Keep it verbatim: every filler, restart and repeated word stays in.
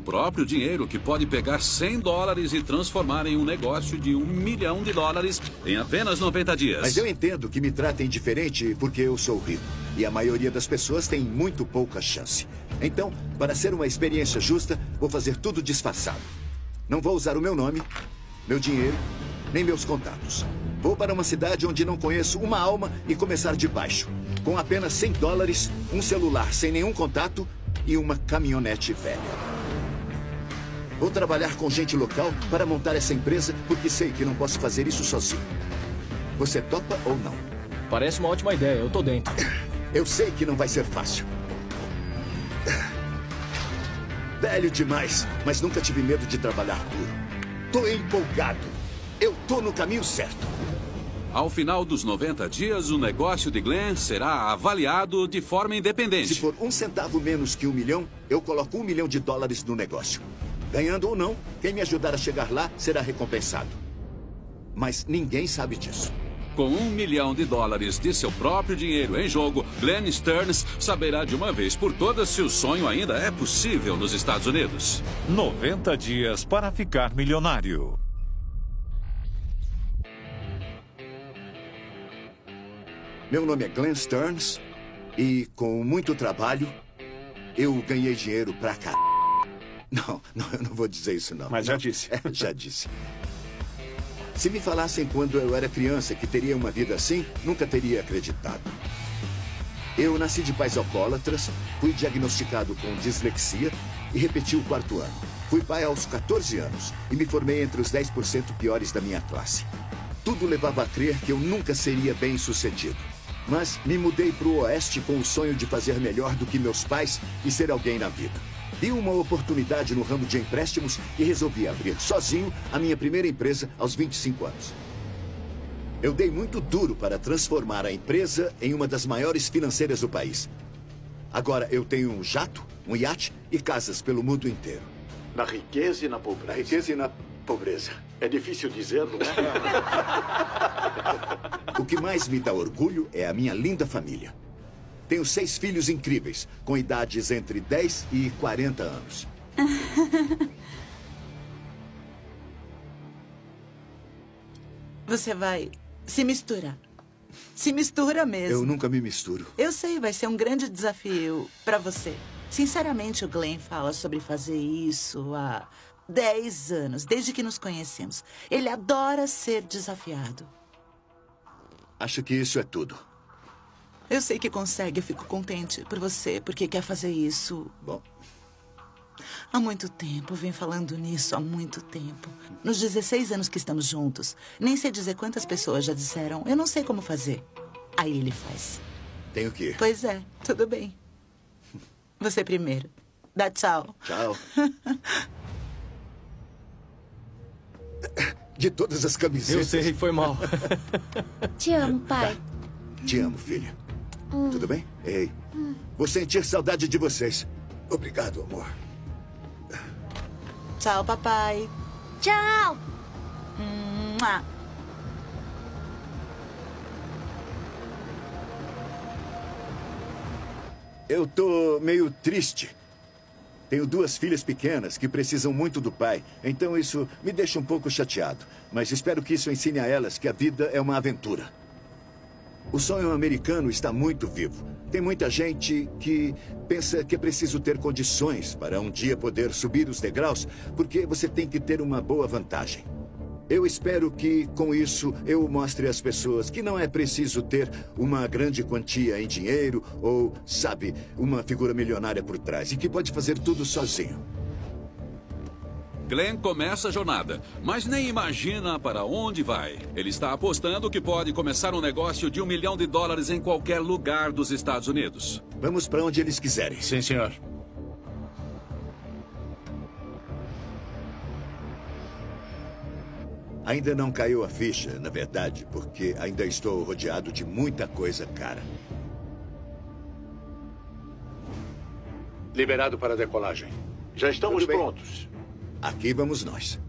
próprio dinheiro que pode pegar cem dólares e transformar em um negócio de um milhão de dólares em apenas noventa dias. Mas eu entendo que me tratem diferente porque eu sou rico. E a maioria das pessoas tem muito pouca chance. Então, para ser uma experiência justa, vou fazer tudo disfarçado. Não vou usar o meu nome, meu dinheiro, nem meus contatos. Vou para uma cidade onde não conheço uma alma e começar de baixo. Com apenas cem dólares, um celular sem nenhum contato e uma caminhonete velha. Vou trabalhar com gente local para montar essa empresa porque sei que não posso fazer isso sozinho. Você topa ou não? Parece uma ótima ideia, eu tô dentro. Eu sei que não vai ser fácil. Velho demais, mas nunca tive medo de trabalhar duro. Tô empolgado. Eu tô no caminho certo. Ao final dos noventa dias, o negócio de Glenn será avaliado de forma independente. Se for um centavo menos que um milhão, eu coloco um milhão de dólares no negócio. Ganhando ou não, quem me ajudar a chegar lá será recompensado. Mas ninguém sabe disso. Com um milhão de dólares de seu próprio dinheiro em jogo, Glenn Stearns saberá de uma vez por todas se o sonho ainda é possível nos Estados Unidos. noventa dias para ficar milionário. Meu nome é Glenn Stearns e, com muito trabalho, eu ganhei dinheiro pra cá. Não, não, eu não vou dizer isso, não. Mas já não. disse. É, já disse. Se me falassem quando eu era criança que teria uma vida assim, nunca teria acreditado. Eu nasci de pais alcoólatras, fui diagnosticado com dislexia e repeti o quarto ano. Fui pai aos quatorze anos e me formei entre os dez por cento piores da minha classe. Tudo levava a crer que eu nunca seria bem-sucedido. Mas me mudei para o Oeste com o sonho de fazer melhor do que meus pais e ser alguém na vida. Vi uma oportunidade no ramo de empréstimos e resolvi abrir sozinho a minha primeira empresa aos vinte e cinco anos. Eu dei muito duro para transformar a empresa em uma das maiores financeiras do país. Agora eu tenho um jato, um iate e casas pelo mundo inteiro. Na riqueza e na pobreza. Na riqueza e na pobreza. É difícil dizer, não é? O que mais me dá orgulho é a minha linda família. Tenho seis filhos incríveis, com idades entre dez e quarenta anos. Você vai se misturar. Se mistura mesmo. Eu nunca me misturo. Eu sei, vai ser um grande desafio para você. Sinceramente, o Glenn fala sobre fazer isso há dez anos, desde que nos conhecemos. Ele adora ser desafiado. Acho que isso é tudo. Eu sei que consegue, eu fico contente por você, porque quer fazer isso. Bom. Há muito tempo, vem falando nisso há muito tempo. Nos dezesseis anos que estamos juntos, nem sei dizer quantas pessoas já disseram, eu não sei como fazer. Aí ele faz. Tenho que ir. Pois é, tudo bem. Você primeiro. Dá tchau. Tchau. De todas as camisetas. Eu sei, foi mal. Te amo, pai. Tá. Te amo, filha. Hum. Tudo bem? Ei, Hum. vou sentir saudade de vocês. Obrigado, amor. Tchau, papai. Tchau. Mua. Eu tô meio triste. Tenho duas filhas pequenas que precisam muito do pai, então isso me deixa um pouco chateado. Mas espero que isso ensine a elas que a vida é uma aventura. O sonho americano está muito vivo. Tem muita gente que pensa que é preciso ter condições para um dia poder subir os degraus, porque você tem que ter uma boa vantagem. Eu espero que, com isso, eu mostre às pessoas que não é preciso ter uma grande quantia em dinheiro ou, sabe, uma figura milionária por trás e que pode fazer tudo sozinho. Glenn começa a jornada, mas nem imagina para onde vai. Ele está apostando que pode começar um negócio de um milhão de dólares em qualquer lugar dos Estados Unidos. Vamos para onde eles quiserem. Sim, senhor. Ainda não caiu a ficha, na verdade, porque ainda estou rodeado de muita coisa cara. Liberado para a decolagem. Já estamos Tudo bem. prontos. Aqui vamos nós.